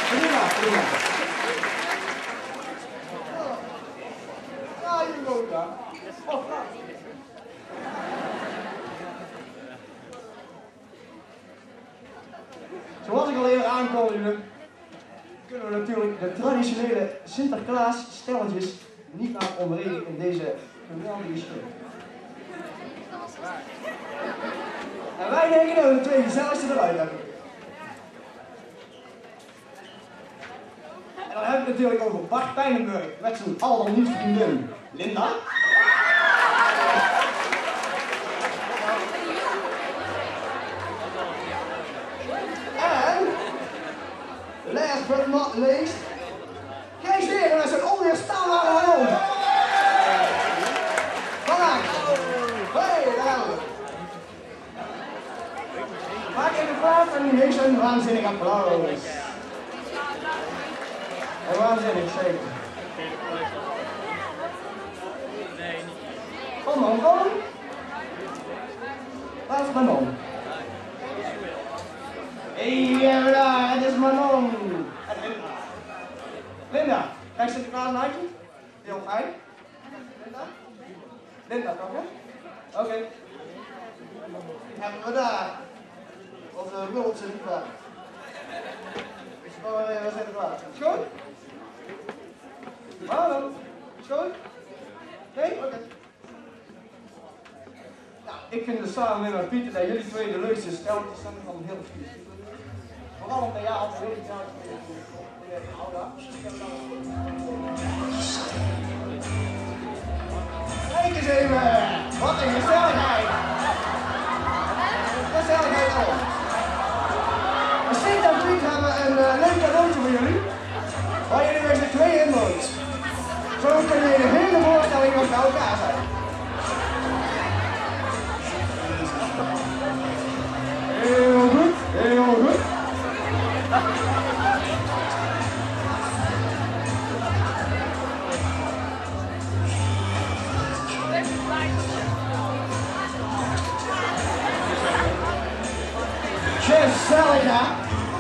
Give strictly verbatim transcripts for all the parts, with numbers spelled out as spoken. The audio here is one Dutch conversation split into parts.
Prima, prima. Ja, hier go ja. Oh, ja. Zoals ik al eerder aankondigde, kunnen we natuurlijk de traditionele Sinterklaas-stelletjes niet laten ontbreken in deze geweldige show. En wij denken dat we de twee gezelligste eruit hebben. En dan heb ik het natuurlijk over Bart Pijnenburg met zijn al dan niet vriendin Linda. En, last but not least, Kees Heren met zijn onweerstaanbare hond. Voilà. Hey, daar gaan we. Maak even plaats en nu heeft een waanzinnig applaus. En waanzinnig, zeker. Kom dan, kom. Waar is Manon? Hé, hey, daar, het is Manon. En Linda. Linda, krijg Sinterklaas een handje? Heel fijn. Linda? Linda, toch hè? Oké. Okay. Hebben we daar. Onze Wulp Sinterklaas. Oh, nee, we zijn er klaar. Is goed? Hallo? Is goed? Nee? Oké. Okay. Nou, ik vind het samen met mijn Pieter dat jullie twee de leukste steltjes zijn van heel veel. Vooral omdat jij altijd heel iets uit de ouder. Kijk eens even! Wat een gezelligheid! Gezelligheid al! Sint en Piet hebben een uh, leuk cadeautje voor jullie, waar jullie met z'n tweeën in woont. Zo kunnen jullie de hele voorstelling nog bij elkaar zijn. Heel goed, heel goed. Gezellig, hè?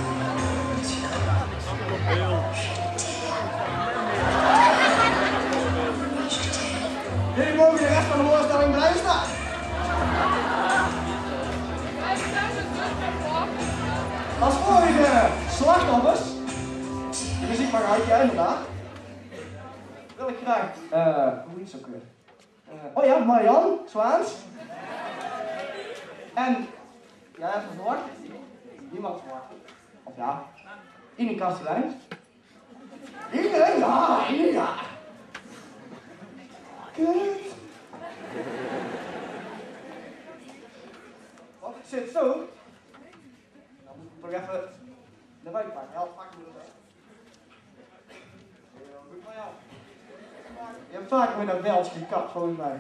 Jullie mogen de rest van de voorstelling blijven staan. Als vorige slachtoffers, de muziek mag uit, ja inderdaad, wil ik graag, uh, hoe heet het ook weer? Uh, oh ja, Marian Zwaans. En, ja, even verwacht. Niemand verwacht. Of ja, Ine Kastelein. Ine, ja, Ine, ja. Kut. Wat, het zit zo. Dan moet ik toch even eruit pakken. Help, pak me eruit. Goed van jou. Je hebt vaak met dat beltje gekapt, volgens mij.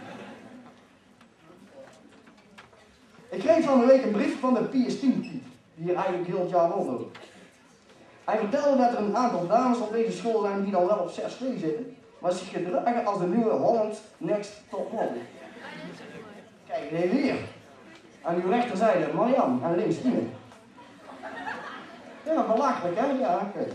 Ik kreeg van de week een brief van de P S tien Piet, die hier eigenlijk heel het jaar rondloopt. Hij vertelde dat er een aantal dames op deze school zijn die dan wel op zes twee zitten, maar zich gedragen als de nieuwe Holland Next Top Model. Kijk, nee, hier. Aan uw rechterzijde Marian en links Ine. Ja, belachelijk hè? Ja, oké. Okay.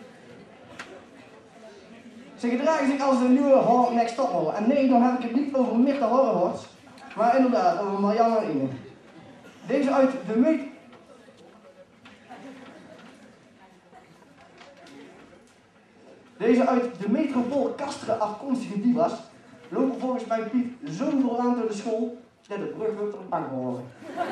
Ze gedragen zich als de nieuwe Holland Next Top Model. En nee, dan heb ik het niet over Mirta Horrehorst, maar inderdaad over Marian en Ine. Deze uit de meet... Deze uit de metropool Kasteren afkomstige divas lopen volgens mij Piet zo vooraan door de school dat de brugwuchter bang worden.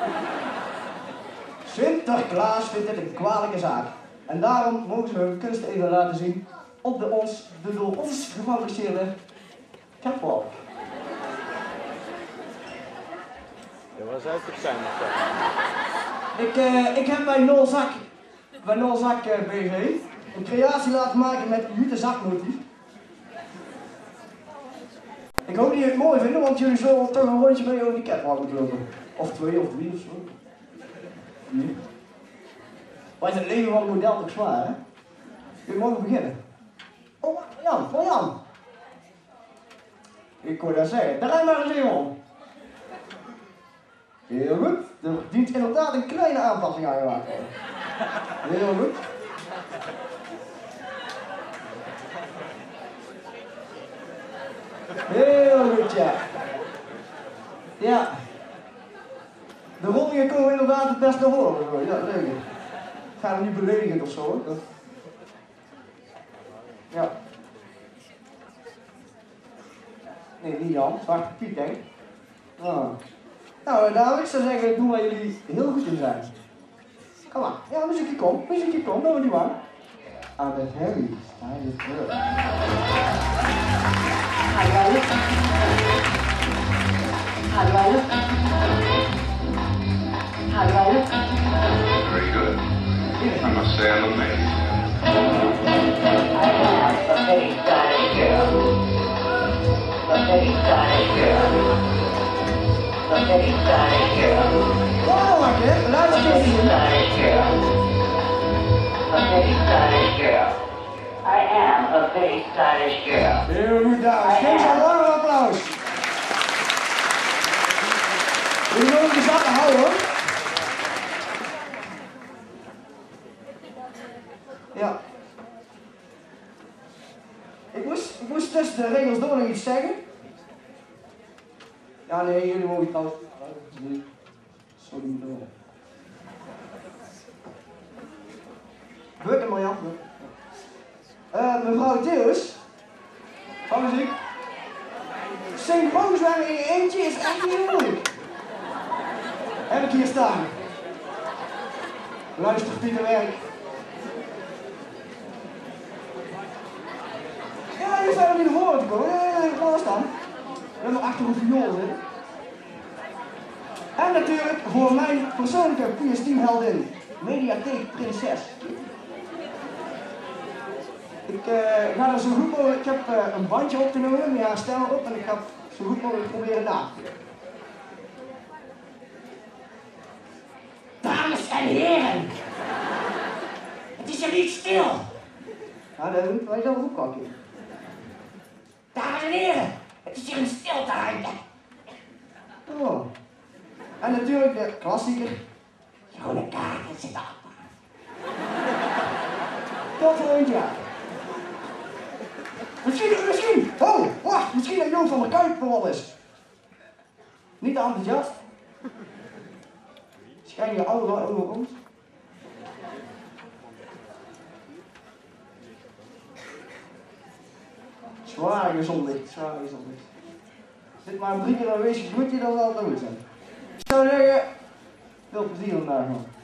Sinterklaas vindt dit een kwalijke zaak. En daarom mogen ze hun kunst even laten zien op de, ons, de door ons gefabriceerde catwalk. Ja, waar zou het zijn? Ik, uh, ik heb bij Nolzak, bij Nolzak uh, B V een creatie laten maken met jute zakmotief. Ik hoop dat jullie het mooi vinden, want jullie zullen toch een rondje mee over die catwalk moeten lopen. Of twee of drie of zo. Nee. Maar is het leven van een model toch zwaar, hè? Jullie mogen beginnen. Oh, Jan, voor Jan. Ik hoor dat zeggen. Daar rijdt maar eens even om. Heel goed. Er dient inderdaad een kleine aanpassing aan gemaakt worden. Heel goed. ja. Ja. De rollingen komen inderdaad het best naar voren. Ja, leuk. Ik ga hem niet beledigend of zo. Hè. Ja. Nee, niet Jan. Zwarte Piet, denk ik. Oh. Nou, dames, ik zou zeggen, doen waar jullie heel goed in zijn. Kom maar. Ja, muziekje komt. Muziekje komt. Dat we niet bang. I'm a very stylish girl. How do I look? How do I look? How do I look? Very good. I must say I'm amazed. I am a very stylish girl. A very stylish girl. A very stylish girl. Oh, maar hè? Luister A very eens. stylish girl. A very stylish girl. I am a very stylish girl. Heel goed, dames. Geef ze een warm applaus. Jullie mogen de zakken houden, hoor. Ja. Ik moest, ik moest tussen de regels door nog iets zeggen. Ja, nee, jullie mogen trouwens. Nee. Sorry, door. Bukken, Marjan. Uh, mevrouw Theus. Van muziek. Synchroon zwemmen in je eentje is echt niet moeilijk. Heb ik hier staan. Luister, Pieter Werk. Ja, je zou er niet naar voren te komen. Ja, ja, ja, ga staan. We hebben achter een viool zitten. En natuurlijk voor mijn persoonlijke P S tien-heldin, Mediatheek Prinses. Ik uh, ga er zo goed mogelijk, ik heb uh, een bandje opgenomen met haar stem erop en ik ga zo goed mogelijk proberen na te doen. Dames en heren, het is er niet stil. Ja, dat moet wij zelf ook pakken. Dames en heren, het is hier een stiltehandje. Oh. En natuurlijk de klassieker. Groene kaarten zitten af. Tot volgend jaar. Misschien, misschien. Oh, wacht, misschien dat Joop van der Kuip wel is. Niet enthousiast. Schijn je oude over ons. Zwaar gezondigd, zwaar gezondigd. Zit maar drie keer aanwezig, moet je dan wel goed zijn. Ik zou zeggen, veel plezier vandaag nog.